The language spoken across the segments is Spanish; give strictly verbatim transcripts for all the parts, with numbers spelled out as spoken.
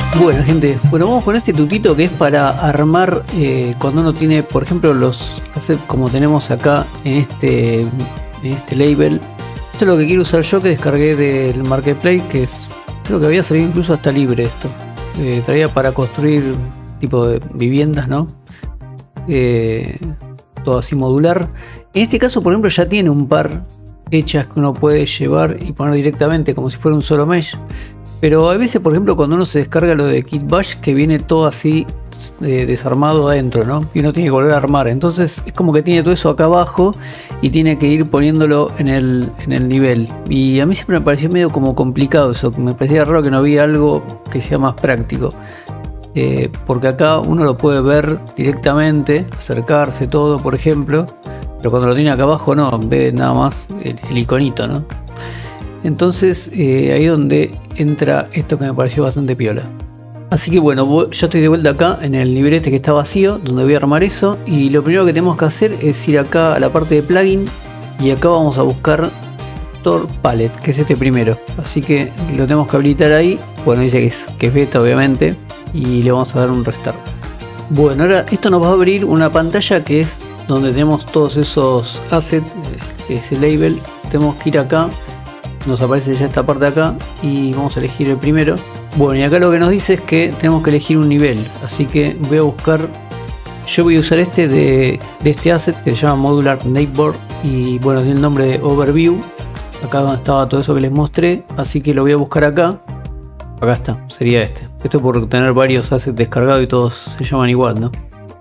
Bueno gente, bueno, vamos con este tutito que es para armar eh, cuando uno tiene, por ejemplo, los assets como tenemos acá en este, en este label. Esto es lo que quiero usar yo, que descargué del Marketplace, que es, creo que había salido incluso hasta libre esto. Eh, traía para construir tipo de viviendas, ¿no? Eh, todo así modular. En este caso, por ejemplo, ya tiene un par hechas que uno puede llevar y poner directamente como si fuera un solo mesh. Pero a veces, por ejemplo, cuando uno se descarga lo de Kit Bash, que viene todo así eh, desarmado adentro, ¿no? Y uno tiene que volver a armar. Entonces es como que tiene todo eso acá abajo y tiene que ir poniéndolo en el, en el nivel. Y a mí siempre me pareció medio como complicado eso. Me parecía raro que no había algo que sea más práctico. Eh, porque acá uno lo puede ver directamente, acercarse todo, por ejemplo. Pero cuando lo tiene acá abajo no, ve nada más el, el iconito, ¿no? Entonces eh, ahí es donde entra esto que me pareció bastante piola. Así que bueno, ya estoy de vuelta acá en el nivel este que está vacío, donde voy a armar eso. Y lo primero que tenemos que hacer es ir acá a la parte de plugin. Y acá vamos a buscar Tor Palette, que es este primero. Así que lo tenemos que habilitar ahí. Bueno, dice que es, que es beta obviamente. Y le vamos a dar un restart. Bueno, ahora esto nos va a abrir una pantalla que es donde tenemos todos esos assets, ese label. Tenemos que ir acá. Nos aparece ya esta parte de acá y vamos a elegir el primero. Bueno, y acá lo que nos dice es que tenemos que elegir un nivel, así que voy a buscar, yo voy a usar este de, de este asset que se llama Modular Neighbor y bueno, tiene el nombre de Overview, acá donde estaba todo eso que les mostré, así que lo voy a buscar acá. Acá está, sería este. Esto por tener varios assets descargados y todos se llaman igual, ¿no?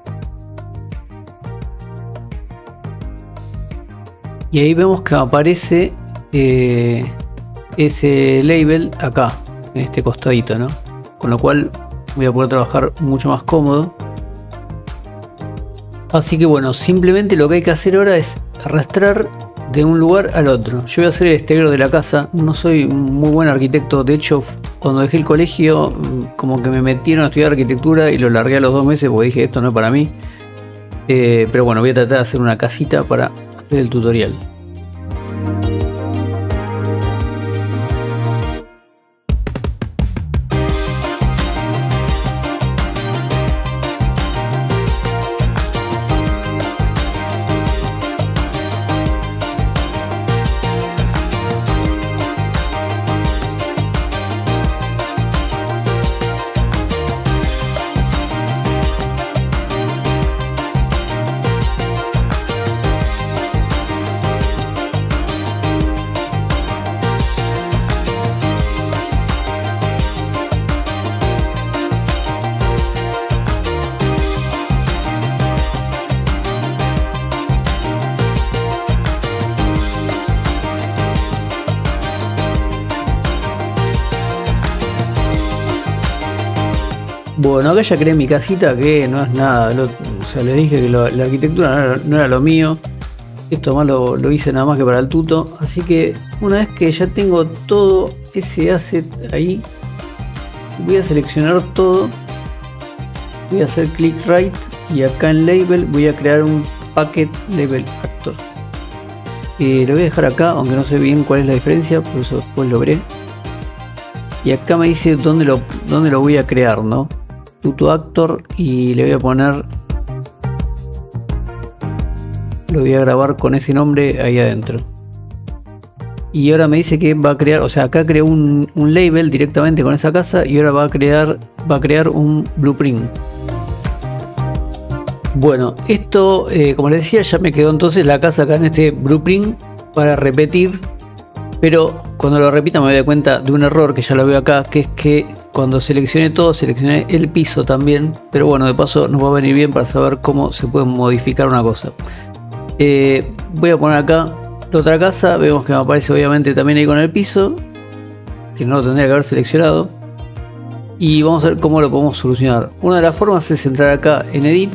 Y ahí vemos que aparece Eh, ese label acá en este costadito, ¿no? Con lo cual voy a poder trabajar mucho más cómodo. Así que bueno, simplemente lo que hay que hacer ahora es arrastrar de un lugar al otro. Yo voy a hacer el exterior de la casa. No soy muy buen arquitecto, de hecho cuando dejé el colegio como que me metieron a estudiar arquitectura y lo largué a los dos meses porque dije esto no es para mí. Eh, pero bueno, voy a tratar de hacer una casita para hacer el tutorial. Bueno, acá ya creé mi casita que no es nada, lo, o sea, les dije que lo, la arquitectura no era, no era lo mío. Esto más lo, lo hice nada más que para el tuto. Así que una vez que ya tengo todo ese asset ahí, voy a seleccionar todo. Voy a hacer click right y acá en label voy a crear un packet label actor. Eh, lo voy a dejar acá, aunque no sé bien cuál es la diferencia, por eso después lo veré. Y acá me dice dónde lo, dónde lo voy a crear, ¿no? Tuto actor y le voy a poner, lo voy a grabar con ese nombre ahí adentro. Y ahora me dice que va a crear, o sea, acá creó un, un label directamente con esa casa y ahora va a crear, va a crear un blueprint. Bueno, esto, eh, como les decía, ya me quedó entonces la casa acá en este blueprint para repetir. Pero cuando lo repita me doy cuenta de un error que ya lo veo acá, que es que cuando seleccioné todo, seleccioné el piso también. Pero bueno, de paso nos va a venir bien para saber cómo se puede modificar una cosa. Eh, voy a poner acá la otra casa, vemos que me aparece obviamente también ahí con el piso, que no lo tendría que haber seleccionado. Y vamos a ver cómo lo podemos solucionar. Una de las formas es entrar acá en Edit.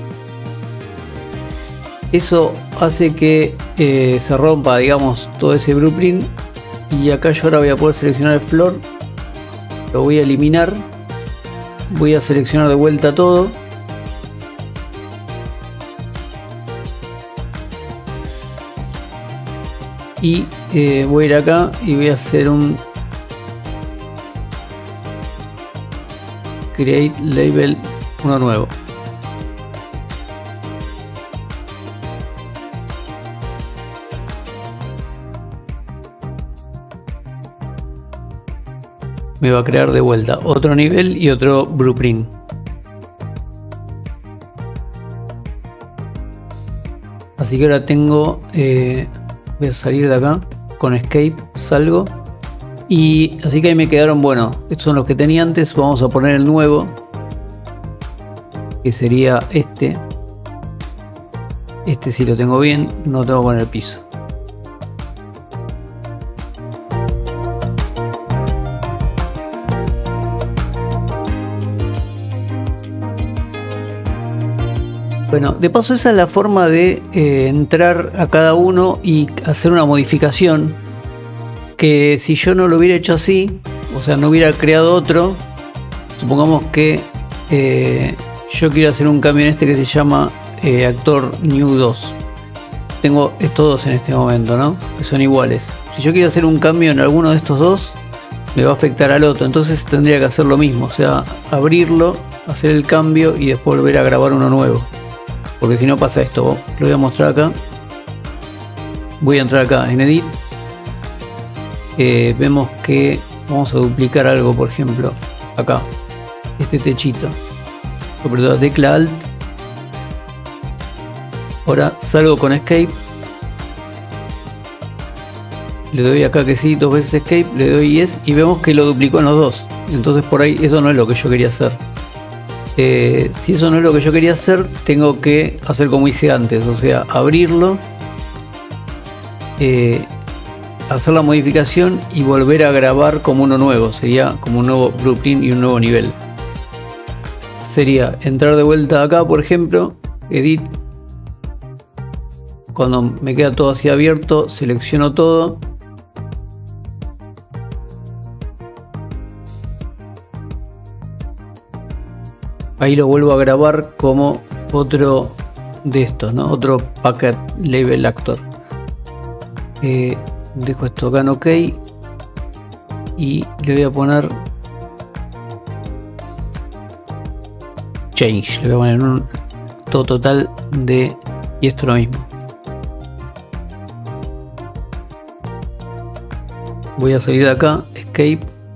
Eso hace que eh, se rompa, digamos, todo ese blueprint. Y acá yo ahora voy a poder seleccionar el floor. Lo voy a eliminar. Voy a seleccionar de vuelta todo. Y eh, voy a ir acá y voy a hacer un... create label, uno nuevo. Me va a crear de vuelta otro nivel y otro blueprint. Así que ahora tengo, eh, voy a salir de acá, con escape salgo. Y así que ahí me quedaron, bueno, estos son los que tenía antes, vamos a poner el nuevo. Que sería este. Este sí lo tengo bien, no tengo que poner el piso. Bueno, de paso esa es la forma de eh, entrar a cada uno y hacer una modificación. Que si yo no lo hubiera hecho así, o sea, no hubiera creado otro, supongamos que eh, yo quiero hacer un cambio en este que se llama eh, actor new dos. Tengo estos dos en este momento, ¿no? Que son iguales. Si yo quiero hacer un cambio en alguno de estos dos, me va a afectar al otro. Entonces tendría que hacer lo mismo, o sea, abrirlo, hacer el cambio y después volver a grabar uno nuevo. Porque si no pasa esto, lo voy a mostrar acá. Voy a entrar acá en Edit. Eh, vemos que vamos a duplicar algo, por ejemplo, acá. Este techito. Sobre todo tecla Alt. Ahora salgo con Escape. Le doy acá que sí, dos veces Escape. Le doy Yes y vemos que lo duplicó en los dos. Entonces por ahí eso no es lo que yo quería hacer. Eh, si eso no es lo que yo quería hacer, tengo que hacer como hice antes, o sea, abrirlo, eh, hacer la modificación y volver a grabar como uno nuevo. Sería como un nuevo blueprint y un nuevo nivel. Sería entrar de vuelta acá, por ejemplo, Edit. Cuando me queda todo así abierto, selecciono todo. Ahí lo vuelvo a grabar como otro de estos, ¿no? Otro packet label actor. Eh, dejo esto acá en OK. Y le voy a poner change. Le voy a poner un todo total de. Y esto lo mismo. Voy a salir de acá. Escape.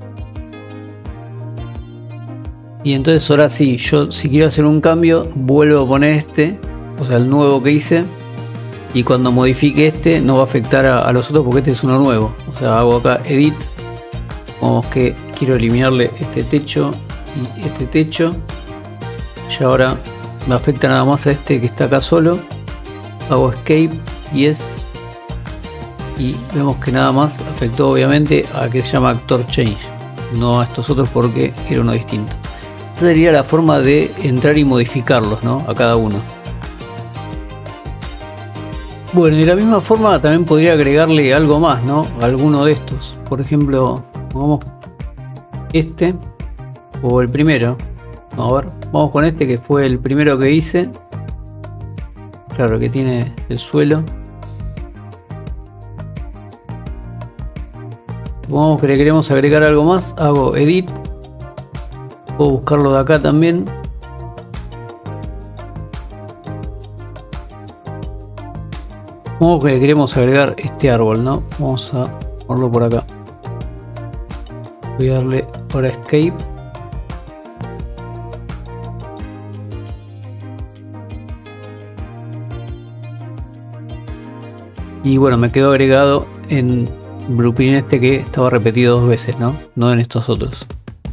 Y entonces ahora sí, yo si quiero hacer un cambio, vuelvo a poner este, o sea el nuevo que hice. Y cuando modifique este no va a afectar a, a los otros porque este es uno nuevo. O sea, hago acá Edit. Vamos que quiero eliminarle este techo y este techo. Y ahora me afecta nada más a este que está acá solo. Hago Escape, Yes. Y vemos que nada más afectó obviamente a que se llama Actor Change. No a estos otros porque era uno distinto. Esa sería la forma de entrar y modificarlos, ¿no? A cada uno. Bueno, y de la misma forma también podría agregarle algo más, ¿no? A alguno de estos. Por ejemplo, pongamos este o el primero. A ver, vamos con este que fue el primero que hice. Claro que tiene el suelo. Supongamos que le queremos agregar algo más. Hago Edit. Puedo buscarlo de acá también. Supongamos que le queremos agregar este árbol, ¿no? Vamos a ponerlo por acá. Voy a darle ahora Escape. Y bueno, me quedó agregado en blueprint este que estaba repetido dos veces, ¿no? No en estos otros.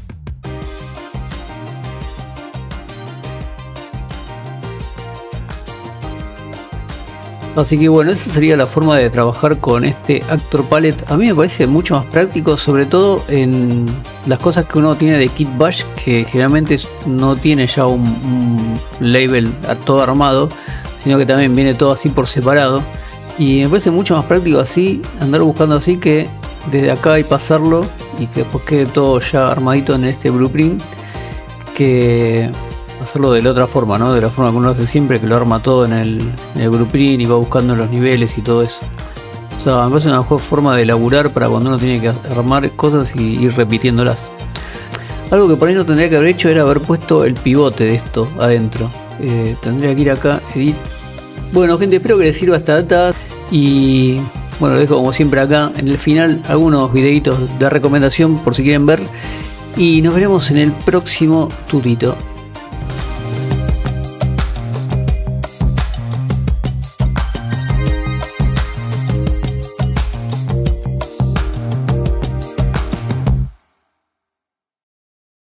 Así que bueno, esa sería la forma de trabajar con este Actor Palette. A mí me parece mucho más práctico, sobre todo en las cosas que uno tiene de Kit Bash, que generalmente no tiene ya un, un label todo armado, sino que también viene todo así por separado. Y me parece mucho más práctico así, andar buscando así, que desde acá y pasarlo y que después quede todo ya armadito en este blueprint, que hacerlo de la otra forma, ¿no? De la forma que uno hace siempre, que lo arma todo en el, en el blueprint y va buscando los niveles y todo eso. O sea, me parece una mejor forma de laburar para cuando uno tiene que armar cosas y ir repitiéndolas. Algo que por ahí no tendría que haber hecho era haber puesto el pivote de esto adentro. Eh, tendría que ir acá, edit. Bueno, gente, espero que les sirva esta data. Y bueno, dejo como siempre acá en el final algunos videitos de recomendación por si quieren ver. Y nos veremos en el próximo tutito.